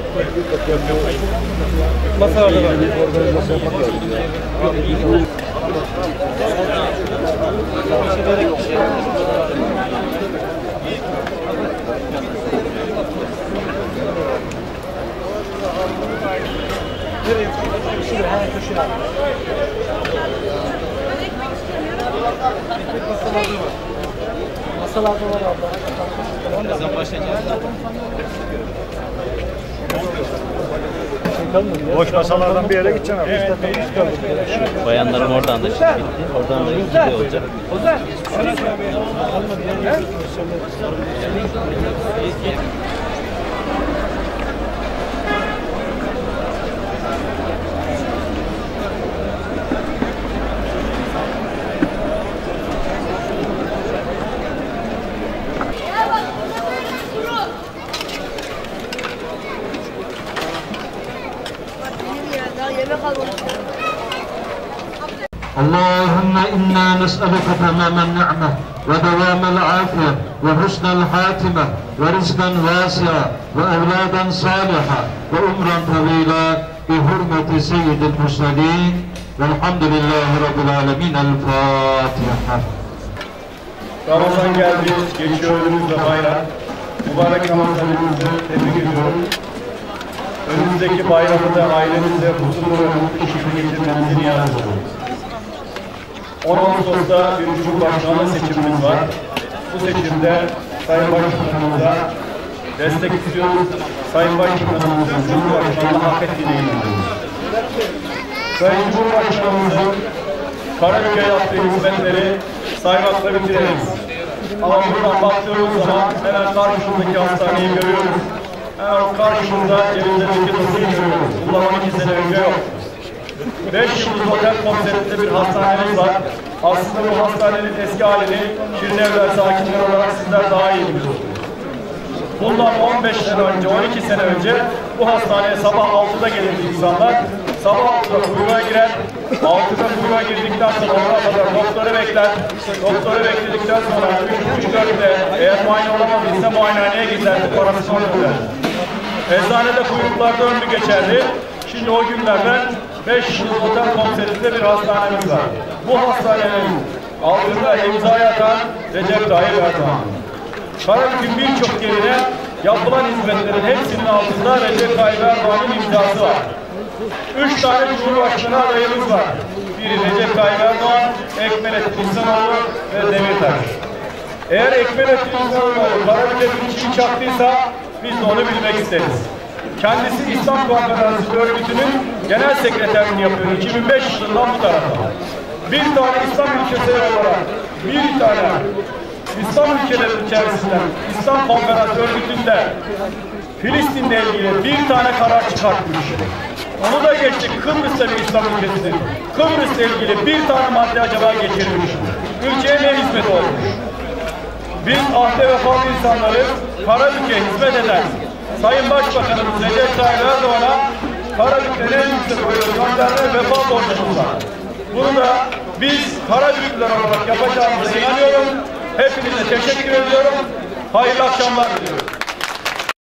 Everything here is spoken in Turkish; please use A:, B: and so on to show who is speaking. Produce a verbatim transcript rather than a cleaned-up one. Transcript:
A: Masalarda var.
B: Organizasyon yapmak lazım ya.
A: Masalarda var abla.
C: Birazdan başlayacağız.
B: Boş masalardan bir yere gideceksin abi.
A: Evet,
C: Bayanlarım oradan da şimdi bitti. Oradan da iki de olacak.
D: اللهم إنا نسألك تمام النعمة ودوام العافية وحسن الخاتمة ورزقا واسعا وأولادا صالحا وعمرا طويلا بحرمة سيد المرسلين والحمد لله رب العالمين. الفاتحة.
B: Ramazan geldi, geçiyor önümüzde bayram. Mübarek Ramazan'ımızı tebrik ediyorum. Önümüzdeki bayramı da ailemizle huzurlu ve mutlu şekilde geçirmenizi niyaz ediyorum. on Ağustos'ta bir Cumhurbaşkanlığı seçimimiz var. Bu seçimde Sayın Başbakanımıza destek istiyoruz. Sayın Başbakanımızın Cumhurbaşkanlığı hak ettiğine inanıyoruz. Sayın Cumhurbaşkanımızın Karabük'e yaptığı hizmetleri saymakla bitiremeyiz. Ama buradan baktığımız zaman hemen karşımızdaki hastaneyi görüyoruz. Hemen karşımızda Cevizler'deki dosyayı görüyoruz. Bundan on iki sene önce yok. Beş yıldız otel konseptinde bir hastanemiz var. Aslında bu hastanenin eski halini Şirinevler sakinleri olarak sizler daha iyi biliyorsunuz. Bundan on beş sene önce, on iki sene önce bu hastaneye sabah altıda gelirdi insanlar. Sabah altıda kuyruğa girer, altıda kuyruğa girdikten sonra ona kadar doktoru bekler. Doktoru bekledikten sonra üç üç dörtte eğer muayene olamadıysa muayenehaneye giderdi, parasını öderdi. Eczanede kuyruklar döndü geçerdi. Şimdi o günlerden beş yıldız otel konseptinde bir hastanemiz var. Bu hastanenin altında imzayı atan Recep Tayyip Erdoğan. Karabük'ün birçok yerine yapılan hizmetlerin hepsinin altında Recep Tayyip Erdoğan'ın imzası var. Üç tane Cumhurbaşkanı adayımız var. Biri Recep Tayyip Erdoğan, Ekmelettin İhsanoğlu ve Demirtaş. Eğer Ekmelettin İhsanoğlu Karabük'e bir çiğ çaktıysa biz de onu bilmek isteriz. Kendisi İslam Konferansı Örgütü'nün genel sekreterliğini yapıyor iki bin beş yılından bu tarafa. Bir tane İslam ülkesi olarak bir tane İslam ülkeleri içerisinden İslam Konferansı Örgütü'nde Filistin'le ilgili bir tane karar çıkartmış. Onu da geçtik, Kıbrıs'ta bir İslam ülkesi. Kıbrıs'la ilgili bir tane madde acaba geçirmiş. Ülkeye ne hizmet olmuş? Biz ahde vefalı insanları Karabük'e hizmet eden Sayın Başbakanımız Recep Tayyip Erdoğan'a Karabük'te en yüksek oyunu gönderme vefa borcumuz var. Bunu da biz Karabük'ler olarak yapacağımıza inanıyorum. Hepinize teşekkür ediyorum. Hayırlı akşamlar diliyorum.